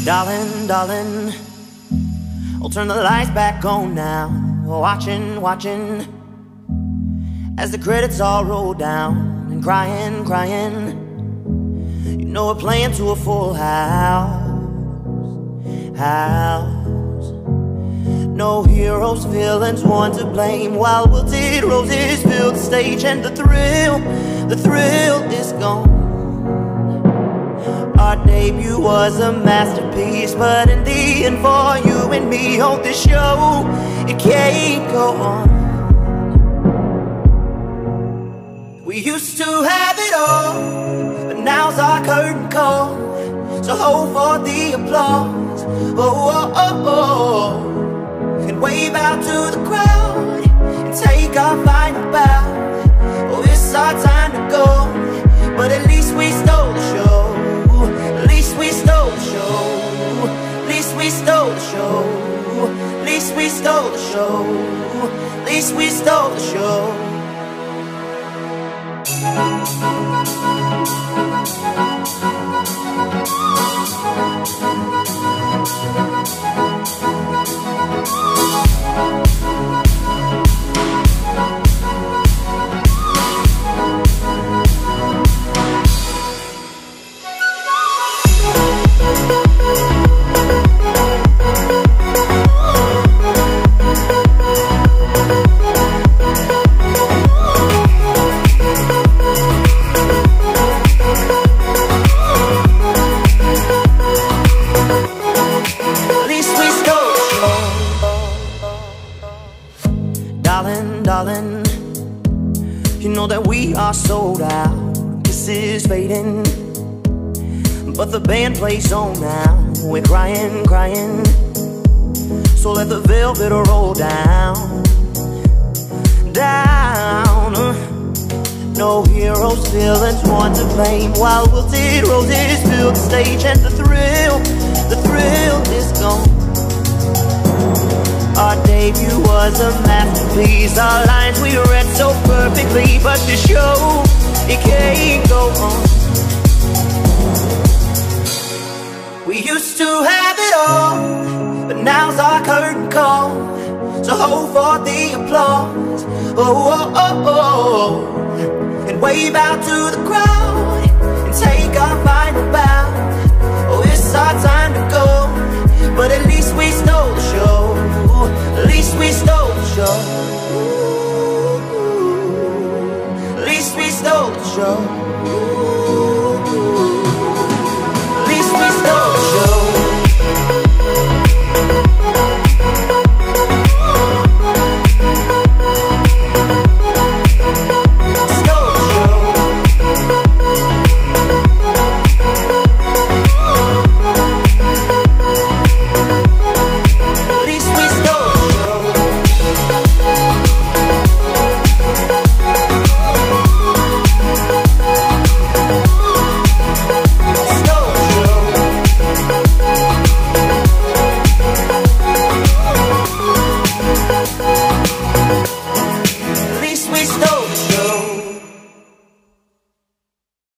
Darling, darling, I'll turn the lights back on now. Watching, watching as the credits all roll down. And crying, crying, you know we're playing to a full house. No heroes, villains, one to blame, while wilted roses fill the stage. And the thrill is gone. Our debut was a masterpiece, but in the end, for you and me on this show, it can't go on. We used to have it all, but now's our curtain call. So hold for the applause, oh, oh, oh, oh, and wave out to the crowd and take our final bow. Oh, it's our time to go, but at least we stole the show. At least we stole the show. At least we stole the show. At least we stole the show. At least we stole the show. Darling, darling, you know that we are sold out. Kisses fading, but the band plays on now. We're crying, crying, so let the velvet roll down, down. No heroes, villains, one to blame, while wilted roses fill the stage. And the thrill is gone. Our debut was a masterpiece. Our lines we read so perfectly, but the show, it can't go on. We used to have it all, but now's our curtain call. So hold for the applause, oh, oh, oh, oh, and wave out to the crowd and take our